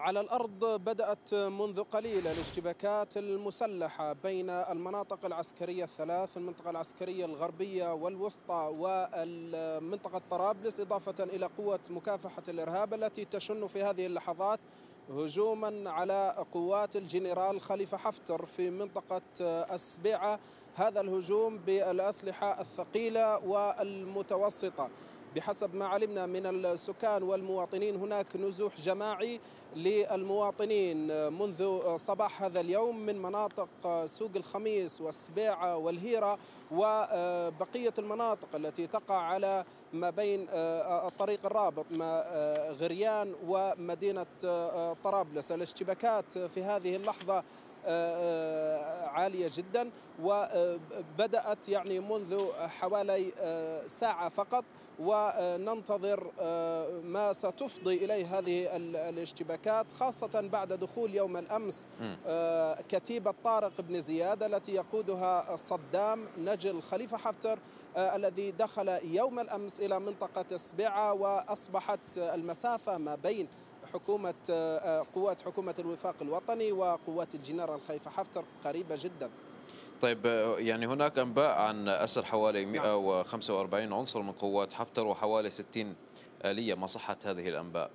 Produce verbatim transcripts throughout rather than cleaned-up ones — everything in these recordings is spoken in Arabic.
على الأرض بدأت منذ قليل الاشتباكات المسلحة بين المناطق العسكرية الثلاث، المنطقة العسكرية الغربية والوسطى والمنطقة طرابلس، إضافة إلى قوة مكافحة الإرهاب التي تشن في هذه اللحظات هجوما على قوات الجنرال خليفة حفتر في منطقة السبيعة. هذا الهجوم بالأسلحة الثقيلة والمتوسطة. بحسب ما علمنا من السكان والمواطنين هناك نزوح جماعي للمواطنين منذ صباح هذا اليوم من مناطق سوق الخميس والسبيعة والهيرة وبقية المناطق التي تقع على ما بين الطريق الرابط ما غريان ومدينة طرابلس. الاشتباكات في هذه اللحظة عالية جدا، وبدأت يعني منذ حوالي ساعة فقط، وننتظر ما ستفضي إليه هذه الاشتباكات، خاصة بعد دخول يوم الأمس كتيبة طارق بن زياد التي يقودها صدام نجل خليفة حفتر، الذي دخل يوم الأمس إلى منطقة السبيعة، وأصبحت المسافة ما بين حكومة قوات حكومة الوفاق الوطني وقوات الجنرال خليفة حفتر قريبة جدا. طيب، يعني هناك أنباء عن أسر حوالي مئة وخمسة وأربعين عنصر من قوات حفتر وحوالي ستين آلية، ما صحة هذه الأنباء؟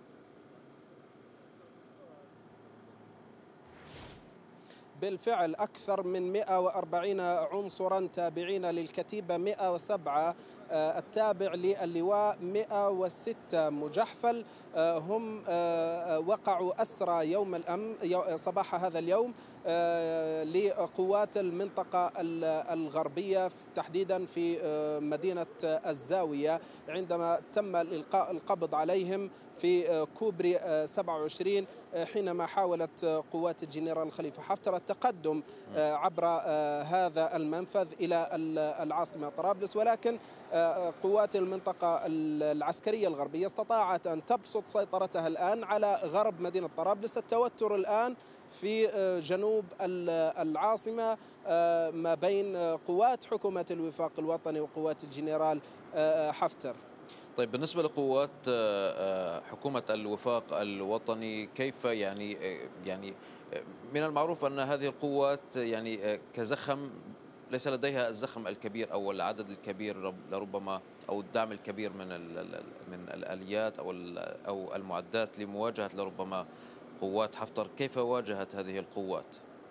بالفعل أكثر من مئة وأربعين عنصرا تابعين للكتيبة مئة وسبعة التابع للواء مئة وستة مجحفل هم وقعوا أسرى يوم الأم صباح هذا اليوم لقوات المنطقة الغربية تحديدا في مدينة الزاوية، عندما تم الإلقاء القبض عليهم في كوبري سبعة وعشرين حينما حاولت قوات الجنرال خليفة حفتر التقدم عبر هذا المنفذ إلى العاصمة طرابلس، ولكن قوات المنطقة العسكرية الغربية استطاعت أن تبسط سيطرتها الآن على غرب مدينة طرابلس. التوتر الآن في جنوب العاصمة ما بين قوات حكومة الوفاق الوطني وقوات الجنرال حفتر. طيب، بالنسبة لقوات حكومة الوفاق الوطني، كيف يعني يعني من المعروف أن هذه القوات يعني كزخم ليس لديها الزخم الكبير أو العدد الكبير لربما أو الدعم الكبير من من الآليات أو أو المعدات لمواجهة لربما قوات حفتر. كيف واجهت هذه القوات؟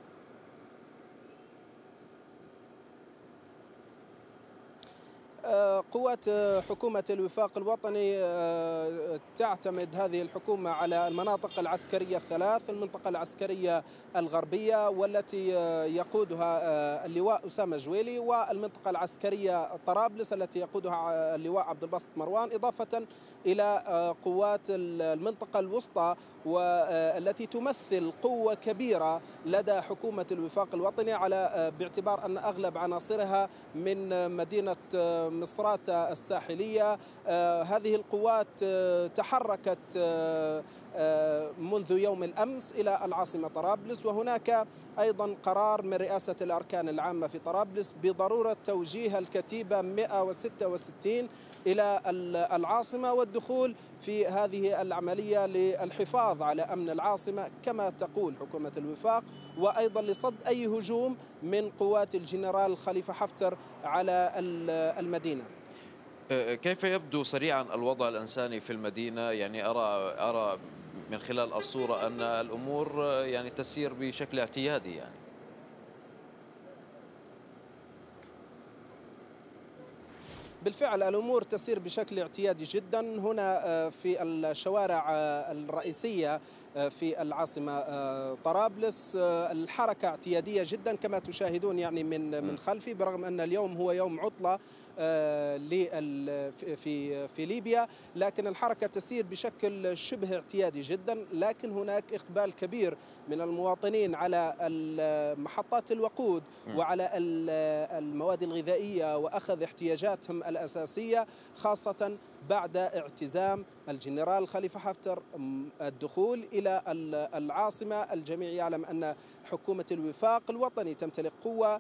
قوات حكومة الوفاق الوطني تعتمد هذه الحكومة على المناطق العسكرية الثلاث، المنطقة العسكرية الغربية والتي يقودها اللواء أسامة جويلي، والمنطقة العسكرية طرابلس التي يقودها اللواء عبد الباسط مروان، إضافة إلى قوات المنطقة الوسطى والتي تمثل قوة كبيرة لدى حكومة الوفاق الوطني، على باعتبار أن أغلب عناصرها من مدينة مصراتة الساحلية. هذه القوات تحركت منذ يوم الأمس إلى العاصمة طرابلس، وهناك أيضا قرار من رئاسة الأركان العامة في طرابلس بضرورة توجيه الكتيبة مئة وستة وستين إلى العاصمة والدخول في هذه العملية للحفاظ على أمن العاصمة كما تقول حكومة الوفاق، وأيضا لصد أي هجوم من قوات الجنرال خليفة حفتر على المدينة. كيف يبدو سريعا الوضع الإنساني في المدينة؟ يعني أرى أرى من خلال الصورة أن الأمور يعني تسير بشكل اعتيادي. يعني بالفعل الأمور تسير بشكل اعتيادي جدا هنا في الشوارع الرئيسية في العاصمة طرابلس. الحركة اعتيادية جدا كما تشاهدون يعني من من خلفي، برغم أن اليوم هو يوم عطلة في في ليبيا، لكن الحركة تسير بشكل شبه اعتيادي جدا. لكن هناك إقبال كبير من المواطنين على محطات الوقود وعلى المواد الغذائية وأخذ احتياجاتهم الأساسية، خاصة بعد اعتزام الجنرال خليفة حفتر الدخول إلى العاصمة. الجميع يعلم أن حكومة الوفاق الوطني تمتلك قوة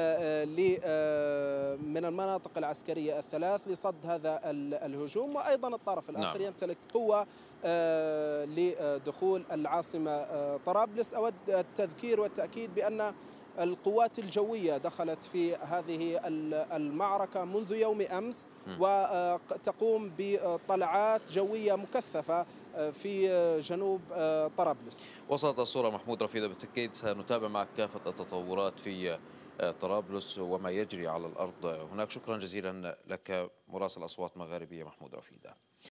من المناطق العسكرية الثلاث لصد هذا الهجوم، وأيضا الطرف الآخر نعم. يمتلك قوة لدخول العاصمة طرابلس. أود التذكير والتأكيد بأن القوات الجوية دخلت في هذه المعركة منذ يوم أمس وتقوم بطلعات جوية مكثفة في جنوب طرابلس. وصلت الصورة محمود رفيدة، بالتأكيد سنتابع معك كافة التطورات في طرابلس وما يجري على الأرض هناك. شكرا جزيلا لك مراسل أصوات مغاربية محمود رفيدة.